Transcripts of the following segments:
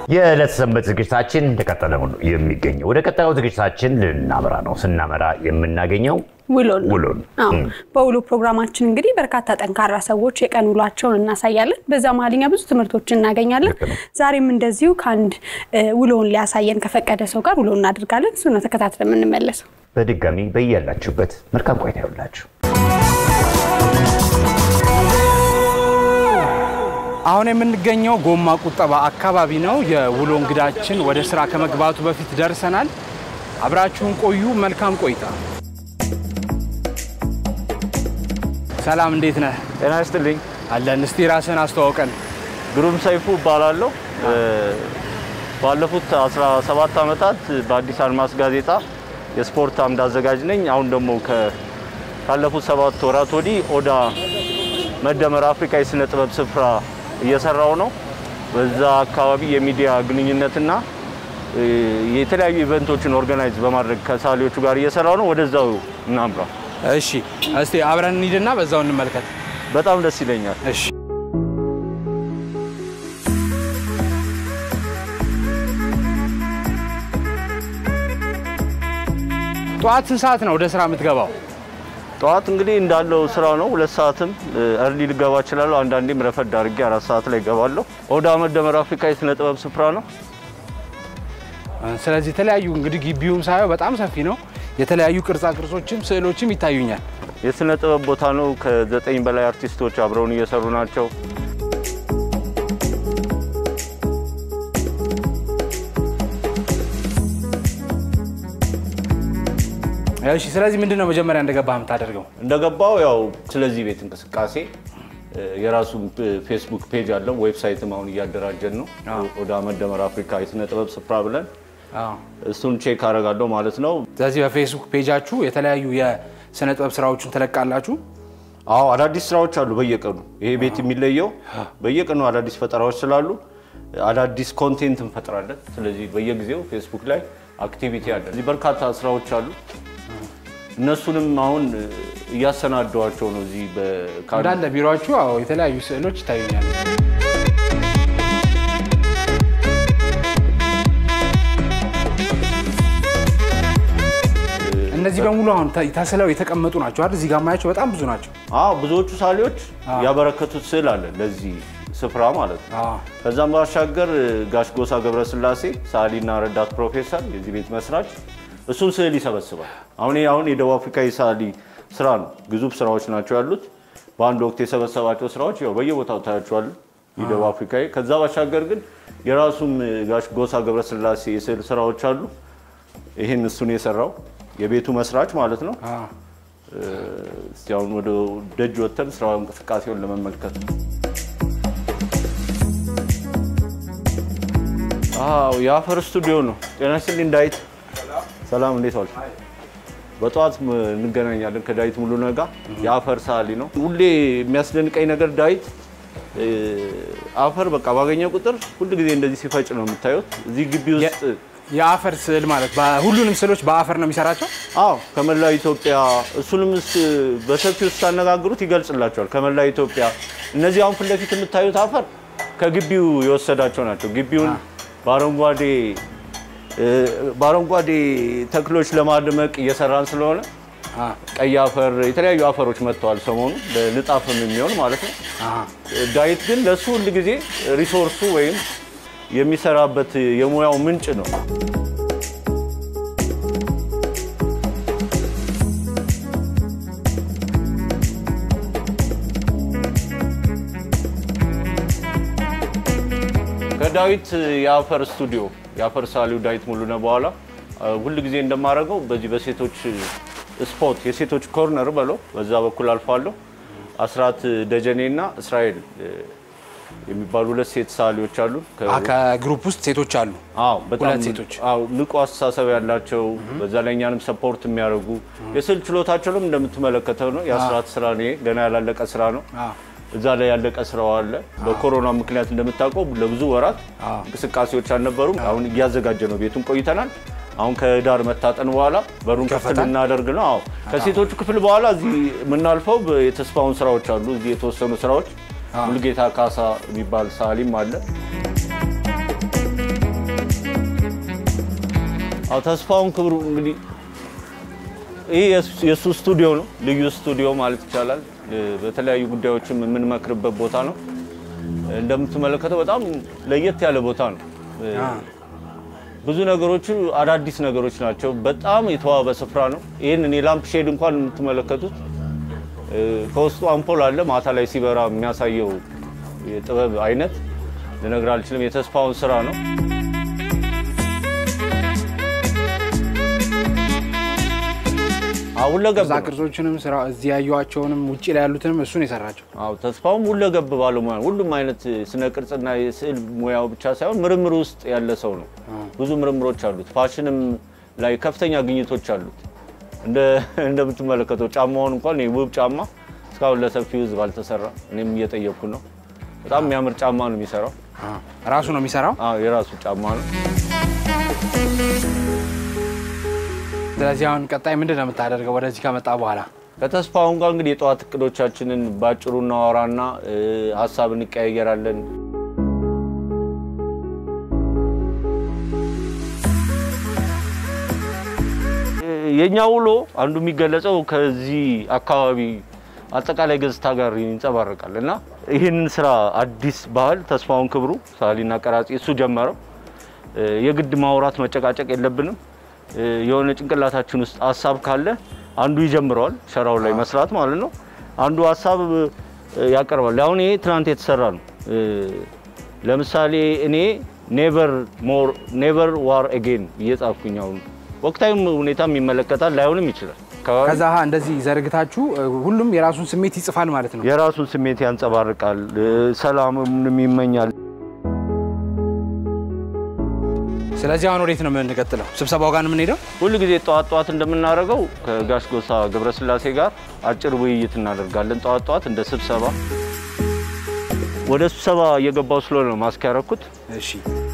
የዕለት ሰንበት ዝግጅታችን እንደቀጠለ ነው የሚገኘው ወደ ቀጣዩ ዝግጅታችን ልናመራ ነው ስናመራ የምናገኘው ውሎን በውሎ ፕሮግራማችን እንግዲህ በርካታ ጠንካራ ሰዎች የቀን ውሏቸውን እናሳያለን በዛ ማለኛ ብዙ ትምህርቶችን እናገኛለን ዛሬም እንደዚሁ ካንድ ውሎን ሊያሳየን ከፈቀደ ሰው ጋር ውሎን እናደርጋለን እሱን ተከታትለን እንመለሰው በድጋሚ በእያላችሁበት መልካም ቆይታ ይሁንላችሁ አሁን የምንገኘው ጎማ ቁጠባ አካባቢ ነው የውሎ እንግዳችን ወደ ስራ ከመግባቱ በፊት ደርሰናል አብራችሁን ቆዩ መልካም ቆይታ ሰላም እንዴት ነህ ጤና ይስጥልኝ አለን እስቲ ራስህን አስተዋውቀን ግሩም ሰይፉ እባላለሁ ባለፉት 17 አመታት በአዲስ አድማስ ጋዜጣ የስፖርት አምድ አዘጋጅ ነኝ አሁን ደግሞ ካለፉት 7 ወራት ወዲህ ኦዳ መደመር አፍሪካ የስነ ጥበብ ስፍራ እየሰራው ነው በዛ አካባቢ የሚዲያ ግንኙነትና የተለያዩ ኢቨንቶችን ኦርጋናይዝ በማድረግ ከሳሊዎቹ ጋር እየሰራው ነው ወደዛው እናምራ እሺ እስቲ አብረን እንሂድና በዛው እንመልከት በጣም ደስ ይለኛል እሺ ጧት ሰዓት ነው ወደ ስራ የምትገባው ጧት እንግዲህ እንዳለው ስራ ነው 2 ሰዓትም እርሊ ልገባ ይችላል አንዳንዴም ረፈድ አድርጌ 4 ሰዓት ላይ ገባለሁ ኦዳ መደመር አፍሪካ የስነ ጥበብ ስፍራ ነው ስለዚህ የተለያዩ እንግዲህ ግቢውም ሳይው በጣም ሰፊ ነው የተለያዩ ቅርጻ ቅርጾችም ስዕሎችም ይታዩኛል የስነ ጥበብ ቦታ ነው ከ9 በላይ አርቲስቶች አብረውን እየሰሩ ናቸው እሺ ስለዚህ ምንድነው መጀመሪያ እንደገባህ እንደገባው ያው ስለዚህ ቤት እንቅስቃሴ የራሱ ፌስቡክ ፔጅ አለው ዌብሳይትም አሁን እያደራጀን ነው ኦዳ መደመር አፍሪካ የስነ ጥበብ ስፍራ ብለን እሱን ቼክ አደርጋለሁ ማለት ነው ስለዚህ በፌስቡክ ፔጃችሁ የተለያዩ የስነ ጥበብ ስራዎችን ተለቃላችሁ አዎ አዳዲስ ስራዎች አሉ በየቀኑ ይሄ ቤት የሚለየው በየቀኑ አዳዲስ ፈጠራዎች ስላሉ አዳዲስ ኮንቴንት እንፈጥራለን ስለዚህ በየጊዜው ፌስቡክ ላይ አክቲቪቲ አለ እዚህ በርካታ ስራዎች አሉ እነሱንም አሁን ያሰናዷቸው ነው እዚህ በካንዳለ ቢሮአችሁ አዎ የተለያዩ ስዕሎች ይታዩኛል እነዚህ በሙሉ አሁን ታስለው የተቀመጡ ናቸው አይደል እዚህ ጋር ማያቸው በጣም ብዙ ናቸው አዎ ብዙዎቹ ሳሊዎች ያበረከቱት ስዕል አለ ለዚህ ስፍራ ማለት ነው ከዛም ባሻገር ጋሽ ጎሳ ገብረስላሴ ሳሊና ረዳት ፕሮፌሰር የዚህ ቤት መስራች እሱን ስዕል ይሰበስባል አሁን የደቡብ አፍሪካ ሳሊ ስራ ነው ግዙፍ ስራዎች ናቸው ያሉት በአንድ ወቅት የሰበሰባቸው ስራዎች ያው በየቦታው ታያቸዋል የደቡብ አፍሪካ ከዛ ባሻገር ግን የራሱም ጋሽ ጎሳ ገብረስላሴ የስዕል ስራዎች አሉ ይሄን እሱን የሰራው የቤቱ መስራች ማለት ነው እስቲያውን ወደ ደጅ ወተን ስራውን እንቅስቃሴውን ለመመልከት የአፈር ስቱዲዮ ነው ጤና ይስጥልኝ ዳዊት ሰላም እንዴት ዋልክ በጧት እንገናኛለን ከዳዊት ሙሉ ነጋ የአፈር ሳሊ ነው ሁሌ የሚያስደንቀኝ ነገር ዳዊት አፈር በቃ ባገኘው ቁጥር ሁሉ ጊዜ እንደዚህ ሲፈጭ ነው የምታዩት እዚህ ግቢ ውስጥ የአፈር ስዕል ማለት ሁሉንም ስዕሎች በአፈር ነው የሚሰራቸው አዎ ከመላው ኢትዮጵያ እሱንም በሰፊው ታነጋግሩት ይገልጽላቸዋል ከመላው ኢትዮጵያ እነዚህ አሁን ፍለፊት የምታዩት አፈር ከግቢው የወሰዳቸው ናቸው ግቢውን ባረንጓዴ ተክሎች ለማድመቅ እየሰራን ስለሆነ ቀይ አፈር የተለያዩ አፈሮች መጥተዋል ሰሞኑ ለልጣፍም የሚሆን ማለት ነው ዳዊት ግን ለሱ ሁሉ ጊዜ ሪሶርሱ ወይም የሚሰራበት የሙያው ምንጭ ነው ከዳዊት የአፈር ስቱዲዮ የአፈር ሳሊው ዳዊት ሙሉ ነው በኋላ ሁሉ ጊዜ እንደማረገው በዚህ በሴቶች ስፖት የሴቶች ኮርነር በለው በዛ በኩል አልፋለሁ አስራት ደጀኔና እስራኤል የሚባሉ ሁለት ሴት ሳሊዎች አሉ ከግሩፕ ውስጥ ሴቶች አሉ አዎ በጣም ሴቶች አዎ ንቁ አስተሳሰብ ያላቸው በዛ ላይኛንም ሰፖርት የሚያደርጉ የስዕል ችሎታቸውም እንደምትመለከተው ነው የአስራት ስራ ነው ገና ያላለቀ ስራ ነው እዛ ላይ ያለቀ ስራው አለ በኮሮና ምክንያት እንደምታውቀው ለብዙ ወራት እንቅስቃሴዎች አልነበሩም አሁን እያዘጋጀ ነው ቤቱን ቆይተናል አሁን ከዳር መታጠን በኋላ በሩን ከፍተን እናደርግ ነው አዎ ከሴቶቹ ክፍል በኋላ እዚህ ምናልፈው የተስፋውን ስራዎች አሉ እዚህ የተወሰኑ ስራዎች ሙሉጌታ ካሳ የሚባል ሳሊም አለ አው ተስፋውን ክብሩ እንግዲህ የሱ ስቱዲዮ ነው ልዩ ስቱዲዮ ማለት ይቻላል በተለያዩ ጉዳዮችም የምንመክርበት ቦታ ነው እንደምትመለከተው በጣም ለየት ያለ ቦታ ነው ብዙ ነገሮች አዳዲስ ነገሮች ናቸው በጣም የተዋበ ስፍራ ነው ይሄንን የላምፕ ሼድ እንኳን የምትመለከቱት ከውስጡ አምፖል አለ ማታ ላይ ሲበራ የሚያሳየው የጥበብ አይነት ለነገር አልችልም የተስፋውን ስራ ነው ሁለገብ ቅርጾችንም ስራ እዚህ ያዩዋቸውንም ውጪ ላይ ያሉትንም እሱ ነው የሰራቸው አው ተስፋውም ሁለገብ ባለሙያ ሁሉም አይነት ስነ ቅርጽና የስዕል ሙያው ብቻ ሳይሆን ምርምር ውስጥ ያለ ሰው ነው ብዙ ምርምሮች አሉት ፋሽንም ላይ ከፍተኛ ግኝቶች አሉት እንደምትመለከተው ጫማውን እንኳን የውብ ጫማ እስካሁን ለሰፊው ህዝብ አልተሰራ እኔም እየጠየቅኩ ነው በጣም የሚያምር ጫማ ነው የሚሰራው ራሱ ነው የሚሰራው የራሱ ጫማ ነው ስለዚህ አሁን ቀጣይ ምንድነው የምታደርገው ወደዚህ ከመጣ በኋላ ከተስፋውን ጋር እንግዲህ የጧት እቅዶቻችንን ባጭሩ እናወራና ሐሳብ እንቀያየራለን የኛ ውሎ አንዱ የሚገለጸው ከዚህ አካባቢ አጠቃላይ ገጽታ ጋር ይንጸባረቃልና ይሄንን ስራ አዲስ ባህል ተስፋውን ክብሩ ሳሊና ቀራጺ እሱ ጀመረው የግድ ማውራት መጨቃጨቅ የለብንም የሆነ ጭንቅላታችን ውስጥ ሐሳብ ካለ አንዱ ይጀምራል ሸራው ላይ መስራት ማለት ነው አንዱ ሐሳብ ያቀርባል አሁን ይሄ ትናንት የተሰራ ነው ለምሳሌ እኔ never war again እየጻፍኩኛው ወቅታዊ ሁኔታም ይመለከታል ላይሆንም ይችላል ከዛ እንደዚህ ዘርግታችሁ ሁሉም የራሱን ስሜት ይጽፋል ማለት ነው የራሱን ስሜት ያንጸባርቃል ሰላምም ይመኛል ስለዚህ አሁን ወዴት ነው የምንቀጥለው ስብሰባው ጋር የምንሄደው ሁሉ ጊዜ ጧት እንደምናደርገው ከጋሽ ጎሳ ገብረስላሴ ጋር አጭር ውይይት እናደርጋለን ጧት እንደ ስብሰባ ወደ ስብሰባ እየገባው ስለሆነ ነው ማስክ ያረኩት እሺ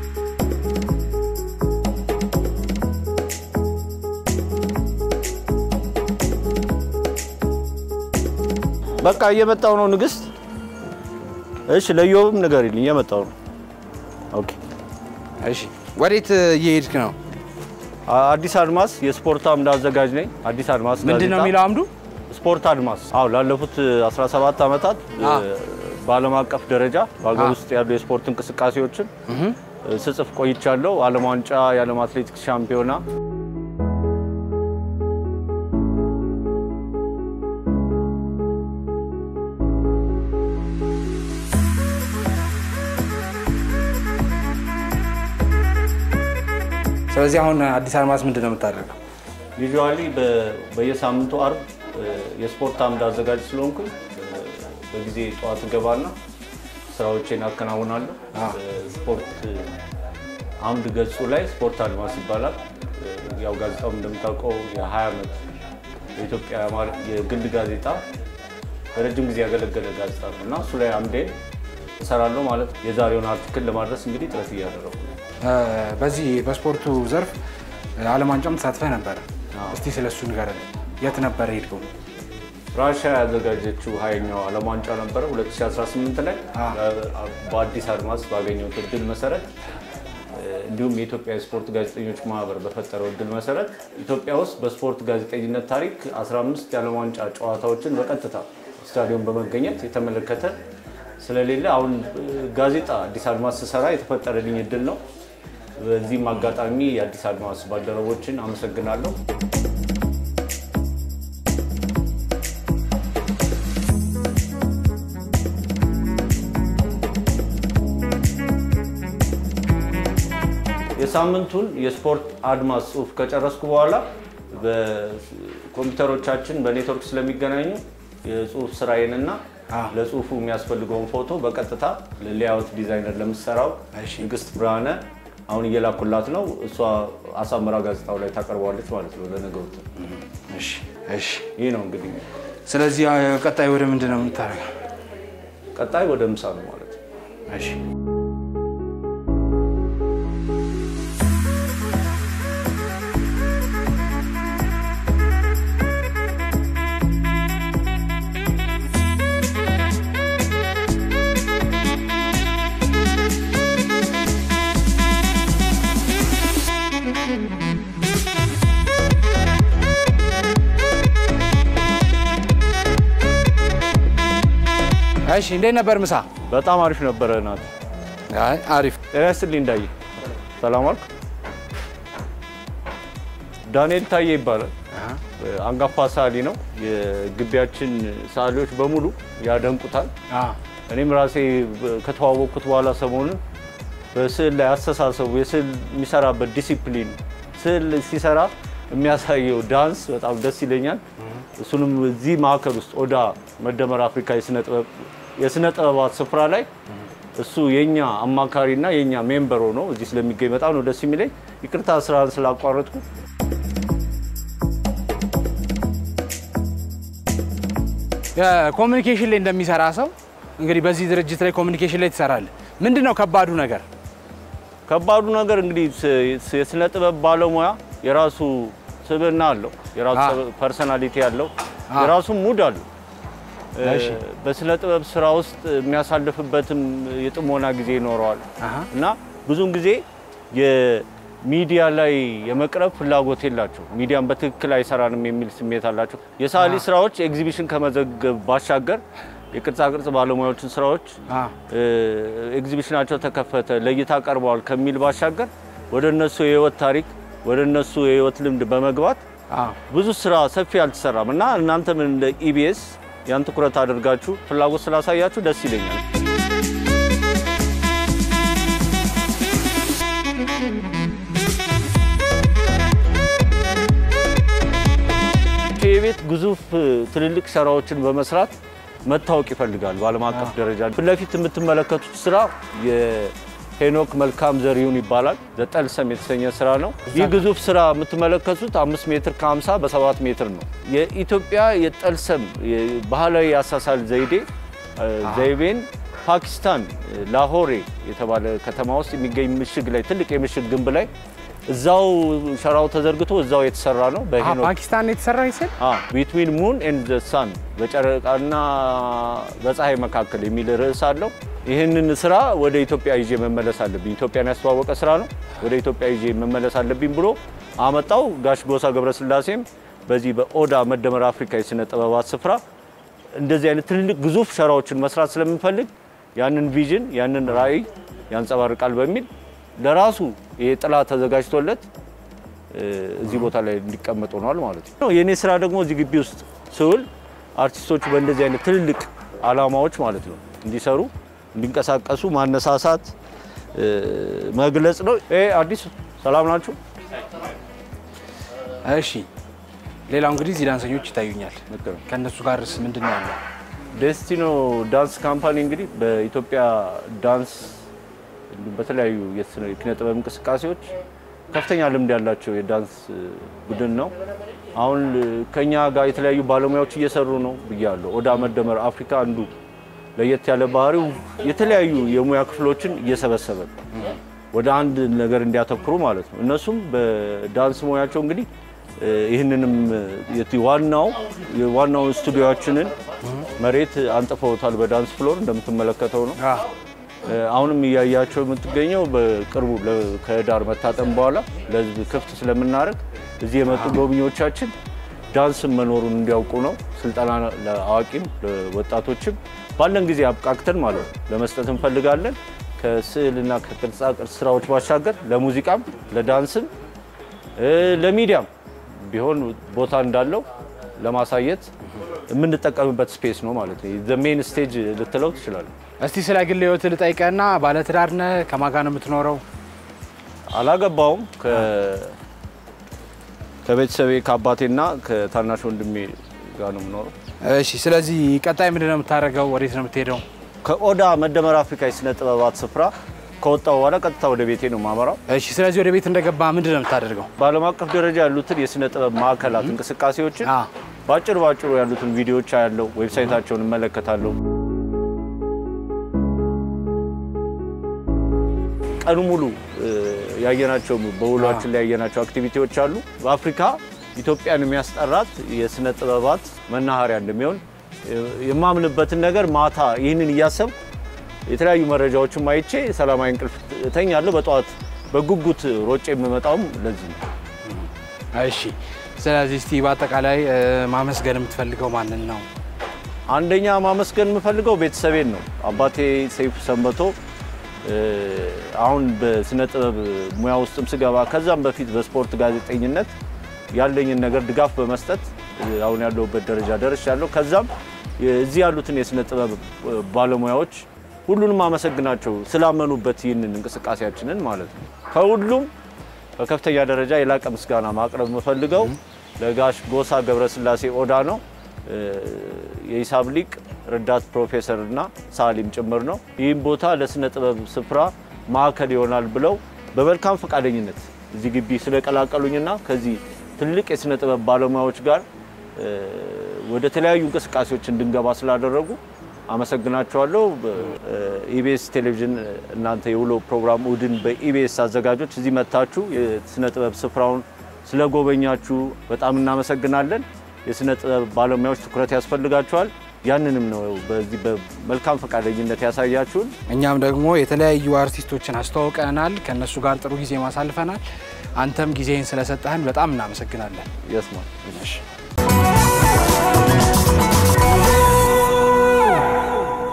በቃ እየመጣው ነው ንግስት እሺ ለዮብም ነገር ይልኝ እየመጣው ነው ኦኬ እሺ ወዴት እየሄድክ ነው አዲስ አድማስ የስፖርት አምድ አዘጋጅ ነኝ አዲስ አድማስ ምንድነው የሚለው አምዱ ስፖርት አድማስ ላለፉት 17 አመታት በዓለም አቀፍ ደረጃ በአገር ውስጥ ያሉ የስፖርት እንቅስቃሴዎችን ስጽፍ ቆይቻለሁ ዓለም ዋንጫ የዓለም አትሌቲክስ ሻምፒዮና ስለዚህ አሁን አዲስ አድማስ ምንድነው የምታደርገው ዩዥዋሊ በየሳምንቱ አርብ የስፖርት አምድ አዘጋጅ ስለሆንኩ በጊዜ ጧት ገባና ስራዎችን አከናውናለሁ ስፖርት አምድ ገጹ ላይ ስፖርት አድማስ ይባላል ያው ጋዜጣው እንደምታውቀው የ20 አመት የኢትዮጵያ የግል ጋዜጣ በረጅም ጊዜ ያገለገለ ጋዜጣ ነውና እሱ ላይ አምዴ እሰራለሁ ማለት የዛሬውን አርቲክል ለማድረስ እንግዲህ ጥረት እያደረኩ ነው በዚህ በስፖርቱ ዘርፍ ዓለም ዋንጫም ተሳትፈህ ነበር እስቲ ስለሱ ንገረን የት ነበር ሄድከው ራሽያ ያዘጋጀችው ሃይኛው ዓለም ዋንጫ ነበር 2018 ላይ በአዲስ አድማስ ባገኘው እድል መሰረት እንዲሁም የኢትዮጵያ ስፖርት ጋዜጠኞች ማህበር በፈጠረው እድል መሰረት ኢትዮጵያ ውስጥ በስፖርት ጋዜጠኝነት ታሪክ 15 የዓለም ዋንጫ ጨዋታዎችን በቀጥታ ስታዲየም በመገኘት የተመለከተ ስለሌለ አሁን ጋዜጣ አዲስ አድማስ ሰራ የተፈጠረልኝ እድል ነው በዚህ ማጋጣሚ የአዲስ አድማስ ባልደረቦችን አመሰግናለሁ የሳምንቱን የስፖርት አድማስ ጽሁፍ ከጨረስኩ በኋላ በኮምፒውተሮቻችን በኔትወርክ ስለሚገናኙ የጽሁፍ ስራዬንና ለጽሁፉ የሚያስፈልገውን ፎቶ በቀጥታ ለሌአውት ዲዛይነር ለምሰራው ንግስት ብርሃነ አሁን እየላኩላት ነው እሷ አሳምራ ጋዜጣው ላይ ታቀርባለች ማለት ነው ለነገው እሺ ይሄ ነው እንግዲህ ስለዚህ ቀጣይ ወደ ምንድነው የምታረጋው ቀጣይ ወደ ምሳ ነው ማለት ነው እሺ እሺ እንዴት ነበር ምሳ? በጣም አሪፍ ነበር ናት። አይ አሪፍ እረስልኝ እንዳይ ሰላም አልክ። ዳንኤል ታዬ ይባላል። አንጋፋ ሳሊ ነው። የግቢያችን ሳሊዎች በሙሉ ያደንቁታል። እኔም ራሴ ከተዋወቅኩት በኋላ ሰሞኑን በስዕል ላይ አስተሳሰቡ የስዕል የሚሰራበት ዲሲፕሊን ስዕል ሲሰራ የሚያሳየው ዳንስ በጣም ደስ ይለኛል። እሱንም እዚህ ማዕከል ውስጥ ኦዳ መደመር አፍሪካ የስነ ጥበባት ስፍራ ላይ እሱ የኛ አማካሪና የኛ ሜምበር ሆኖ እዚህ ስለሚገኝ በጣም ነው ደስ የሚለኝ። ይቅርታ ስራን ስላቋረጥኩ። ኮሙኒኬሽን ላይ እንደሚሰራ ሰው እንግዲህ በዚህ ድርጅት ላይ ኮሙኒኬሽን ላይ ትሰራለህ። ምንድነው ከባዱ ነገር? ከባዱ ነገር እንግዲህ የስነ ጥበብ ባለሙያ የራሱ ስብዕና አለው፣ የራሱ ፐርሰናሊቲ አለው፣ የራሱ ሙድ አለው። በስነ ጥበብ ስራ ውስጥ የሚያሳልፍበትም የጥሞና ጊዜ ይኖረዋል እና ብዙውን ጊዜ የሚዲያ ላይ የመቅረብ ፍላጎት የላቸው፣ ሚዲያን በትክክል አይሰራንም የሚል ስሜት አላቸው። የሳሊ ስራዎች ኤግዚቢሽን ከመዘገብ ባሻገር የቅርጻ ቅርጽ ባለሙያዎችን ስራዎች ኤግዚቢሽናቸው ተከፈተ ለእይታ ቀርበዋል ከሚል ባሻገር ወደ እነሱ የህይወት ታሪክ ወደ እነሱ የህይወት ልምድ በመግባት ብዙ ስራ ሰፊ አልተሰራም እና እናንተም እንደ ኢቢኤስ ያን ትኩረት አድርጋችሁ ፍላጎት ስላሳያችሁ ደስ ይለኛል። የቤት ግዙፍ ትልልቅ ስራዎችን በመስራት መታወቅ ይፈልጋል በዓለም አቀፍ ደረጃ። ፍለፊት የምትመለከቱት ስራ የሄኖክ መልካም ዘሪሁን ይባላል። ዘጠልሰም የተሰኘ ስራ ነው። ይህ ግዙፍ ስራ የምትመለከቱት 5 ሜትር ከ50 በ7 ሜትር ነው። የኢትዮጵያ የጠልሰም ባህላዊ አሳሳል ዘይቤን ፓኪስታን ላሆሬ የተባለ ከተማ ውስጥ የሚገኝ ምሽግ ላይ ትልቅ የምሽግ ግንብ ላይ እዛው ሸራው ተዘርግቶ እዛው የተሰራ ነው። በሄኖክ ፓኪስታን የተሰራ ይሰል between moon and the sun በጨረቃና በፀሐይ መካከል የሚል ርዕስ አለው። ይሄንን ስራ ወደ ኢትዮጵያ ይዤ መመለስ አለብኝ፣ ኢትዮጵያን ያስተዋወቀ ስራ ነው፣ ወደ ኢትዮጵያ ይዤ መመለስ አለብኝ ብሎ አመጣው። ጋሽ ጎሳ ገብረስላሴም በዚህ በኦዳ መደመር አፍሪካ የስነ ጥበባት ስፍራ እንደዚህ አይነት ትልልቅ ግዙፍ ሸራዎችን መስራት ስለምንፈልግ ያንን ቪዥን ያንን ራዕይ ያንጸባርቃል በሚል ለራሱ የጥላ ተዘጋጅቶለት እዚህ ቦታ ላይ እንዲቀመጥ ሆኗል ማለት ነው። የኔ ስራ ደግሞ እዚህ ግቢ ውስጥ ስውል አርቲስቶች በእንደዚህ አይነት ትልልቅ አላማዎች ማለት ነው እንዲሰሩ እንዲንቀሳቀሱ ማነሳሳት መግለጽ ነው። አዲስ ሰላም ናችሁ? እሺ ሌላው እንግዲህ እዚህ ዳንሰኞች ይታዩኛል። ከነሱ ጋርስ ምንድነው ያለው? ዴስቲኖ ዳንስ ካምፓኒ እንግዲህ በኢትዮጵያ ዳንስ በተለያዩ የኪነ ጥበብ እንቅስቃሴዎች ከፍተኛ ልምድ ያላቸው የዳንስ ቡድን ነው። አሁን ከኛ ጋር የተለያዩ ባለሙያዎች እየሰሩ ነው ብያለሁ። ኦዳ መደመር አፍሪካ አንዱ ለየት ያለ ባህሪው የተለያዩ የሙያ ክፍሎችን እየሰበሰበ ወደ አንድ ነገር እንዲያተኩሩ ማለት ነው። እነሱም በዳንስ ሙያቸው እንግዲህ ይህንንም ዋናው ስቱዲዮአችንን መሬት አንጥፈውታል በዳንስ ፍሎር እንደምትመለከተው ነው። አሁንም እያያቸው የምትገኘው በቅርቡ ከዳር መታጠም በኋላ ለህዝብ ክፍት ስለምናደርግ እዚህ የመጡ ጎብኚዎቻችን ዳንስ መኖሩን እንዲያውቁ ነው። ስልጠና ለአዋቂም ለወጣቶችም ባለን ጊዜ አብቃቅተን ማለት ነው ለመስጠት እንፈልጋለን። ከስዕልና ከቅርጻ ቅርጽ ስራዎች ባሻገር ለሙዚቃም ለዳንስም ለሚዲያም ቢሆን ቦታ እንዳለው ለማሳየት የምንጠቀምበት ስፔስ ነው ማለት ነው። ዘ ሜን ስቴጅ ልትለው ትችላለህ። እስቲ ስለ ግል ህይወት ልጠይቀና ባለ ትዳር ነህ? ከማን ጋር ነው የምትኖረው? አላገባውም። ከቤተሰቤ ከአባቴና ከታናሽ ወንድሜ ጋር ነው የምኖረው። እሺ ስለዚህ ቀጣይ ምንድን ነው የምታደርገው? ወዴት ነው የምትሄደው? ከኦዳ መደመር አፍሪካ የስነ ጥበባት ስፍራ ከወጣው በኋላ ቀጥታ ወደ ቤቴ ነው ማመራው። እሺ ስለዚህ ወደ ቤት እንደገባ ምንድን ነው የምታደርገው? በዓለም አቀፍ ደረጃ ያሉትን የስነ ጥበብ ማዕከላት እንቅስቃሴዎችን ባጭሩ ያሉትን ቪዲዮዎች አያለው፣ ዌብሳይታቸውን እመለከታለሁ። ቀኑ ሙሉ ያየናቸው በውሏችን ላይ ያየናቸው አክቲቪቲዎች አሉ። በአፍሪካ ኢትዮጵያን የሚያስጠራት የስነ ጥበባት መናኸሪያ እንደሚሆን የማምንበትን ነገር ማታ ይህንን እያሰብ የተለያዩ መረጃዎችን ማይቼ ሰላማዊ እንቅልፍ ተኛለሁ። በጧት በጉጉት ሮጬ የምመጣውም ለዚህ ነው። እሺ ስለዚህ እስቲ በአጠቃላይ ማመስገን የምትፈልገው ማንን ነው? አንደኛ ማመስገን የምፈልገው ቤተሰቤን ነው። አባቴ ሰይፉ ሰንበቶ አሁን በስነ ጥበብ ሙያ ውስጥም ስገባ ከዛም በፊት በስፖርት ጋዜጠኝነት ያለኝን ነገር ድጋፍ በመስጠት አሁን ያለውበት ደረጃ ደርሻለሁ። ከዛም እዚህ ያሉትን የስነ ጥበብ ባለሙያዎች ሁሉንም አመሰግናቸው ስላመኑበት ይህንን እንቅስቃሴያችንን ማለት ነው። ከሁሉም በከፍተኛ ደረጃ የላቀ ምስጋና ማቅረብ የምፈልገው ለጋሽ ጎሳ ገብረስላሴ ኦዳ ነው። የሂሳብ ሊቅ ረዳት ፕሮፌሰር እና ሳሊም ጭምር ነው። ይህን ቦታ ለስነ ጥበብ ስፍራ ማዕከል ይሆናል ብለው በመልካም ፈቃደኝነት እዚህ ግቢ ስለቀላቀሉኝና ከዚህ ትልቅ የስነ ጥበብ ባለሙያዎች ጋር ወደ ተለያዩ እንቅስቃሴዎች እንድንገባ ስላደረጉ አመሰግናቸዋለሁ። ኢቢኤስ ቴሌቪዥን እናንተ የውሎ ፕሮግራም ኡድን በኢቢኤስ አዘጋጆች እዚህ መጣችሁ የስነ ጥበብ ስፍራውን ስለጎበኛችሁ በጣም እናመሰግናለን። የስነ ጥበብ ባለሙያዎች ትኩረት ያስፈልጋቸዋል። ያንንም ነው በዚህ በመልካም ፈቃደኝነት ያሳያችሁን። እኛም ደግሞ የተለያዩ አርቲስቶችን አስተዋውቀናል። ከነሱ ጋር ጥሩ ጊዜ ማሳልፈናል። አንተም ጊዜን ስለሰጠህን በጣም እናመሰግናለን። ያስማ